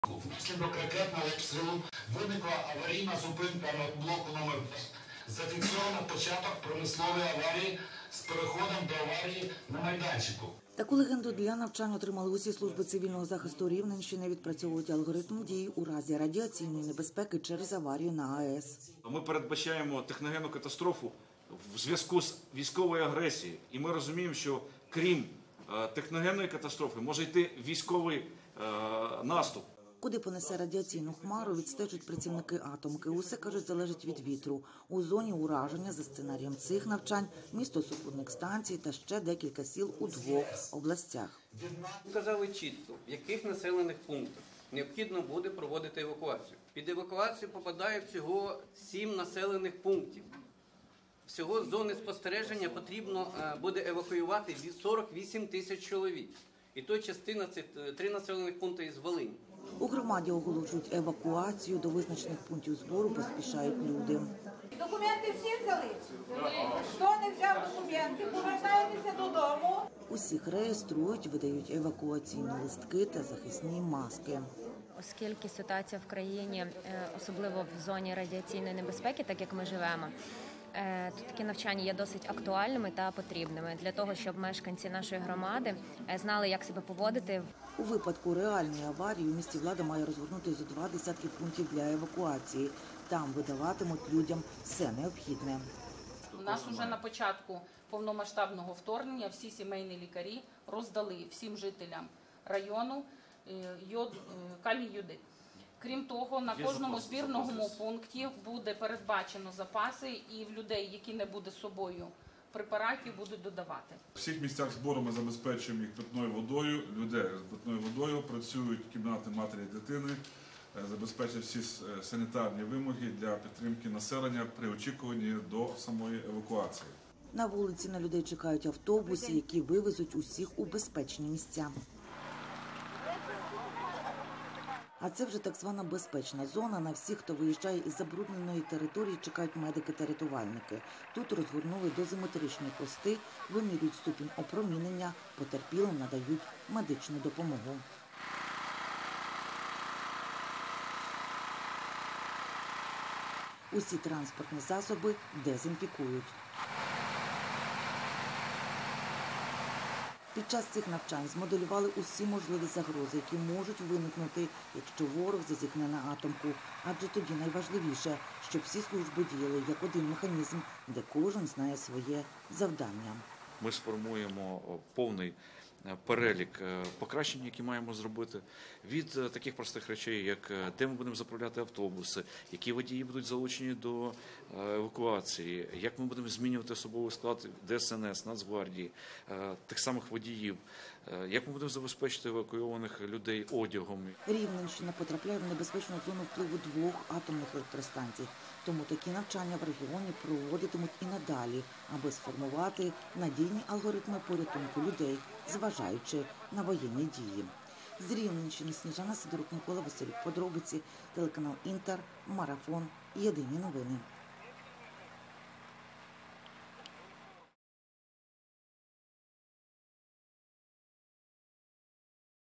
Внаслідок ракетного обстрілу виникла аварійна зупинка на блоку номер 2. Зафіксовано початок промислової аварії з переходом до аварії на майданчику. Таку легенду для навчань отримали усі служби цивільного захисту Рівненщини, відпрацьовують алгоритм дій у разі радіаційної небезпеки через аварію на АЕС. Ми передбачаємо техногенну катастрофу в зв'язку з військовою агресією. І ми розуміємо, що крім техногенної катастрофи може йти військовий наступ. Куди понесе радіаційну хмару, відстежують працівники атомки. Усе, кажуть, залежить від вітру. У зоні ураження за сценарієм цих навчань місто супутник станції та ще декілька сіл у 2 областях. Вказали чітко, в яких населених пунктах необхідно буде проводити евакуацію. Під евакуацію попадає всього 7 населених пунктів. Всього з зони спостереження потрібно буде евакуювати 48 тисяч чоловік. І то частина – це 3 населених пункти із Волині. У громаді оголошують евакуацію. До визначених пунктів збору поспішають люди. Документи всі взяли? Хто не взяв документи, повертаємося додому. Усіх реєструють, видають евакуаційні листки та захисні маски. Оскільки ситуація в країні, особливо в зоні радіаційної небезпеки, так як ми живемо, тут такі навчання є досить актуальними та потрібними для того, щоб мешканці нашої громади знали, як себе поводити. У випадку реальної аварії у місті влада має розгорнути зо 2 десятки пунктів для евакуації. Там видаватимуть людям все необхідне. У нас вже на початку повномасштабного вторгнення всі сімейні лікарі роздали всім жителям району калій йодид. Крім того, на кожному збірному пункті буде передбачено запаси, і в людей, які не буде з собою препаратів, будуть додавати. У всіх місцях збору ми забезпечуємо їх питною водою, людей з питною водою, працюють кімнати матері і дитини, забезпечують всі санітарні вимоги для підтримки населення при очікуванні до самої евакуації. На вулиці на людей чекають автобуси, які вивезуть усіх у безпечні місця. А це вже так звана безпечна зона. На всіх, хто виїжджає із забрудненої території, чекають медики та рятувальники. Тут розгорнули дозиметричні пости, вимірюють ступінь опромінення, потерпілим надають медичну допомогу. Усі транспортні засоби дезінфікують. Під час цих навчань змоделювали усі можливі загрози, які можуть виникнути, якщо ворог зазіхне на атомку. Адже тоді найважливіше, щоб всі служби діяли як один механізм, де кожен знає своє завдання. Ми сформуємо повний перелік покращень, які маємо зробити, від таких простих речей, як де ми будемо заправляти автобуси, які водії будуть залучені до евакуації, як ми будемо змінювати особовий склад ДСНС, Нацгвардії, тих самих водіїв, як ми будемо забезпечити евакуйованих людей одягом. Рівненщина потрапляє в небезпечну зону впливу 2 атомних електростанцій. Тому такі навчання в регіоні проводитимуть і надалі, аби сформувати надійні алгоритми порятунку людей, зважаючи на воєнні дії. З Рівненщини Сніжана Сидорук, Микола Василюк. Подробиці, телеканал Інтер, Марафон, Єдині новини.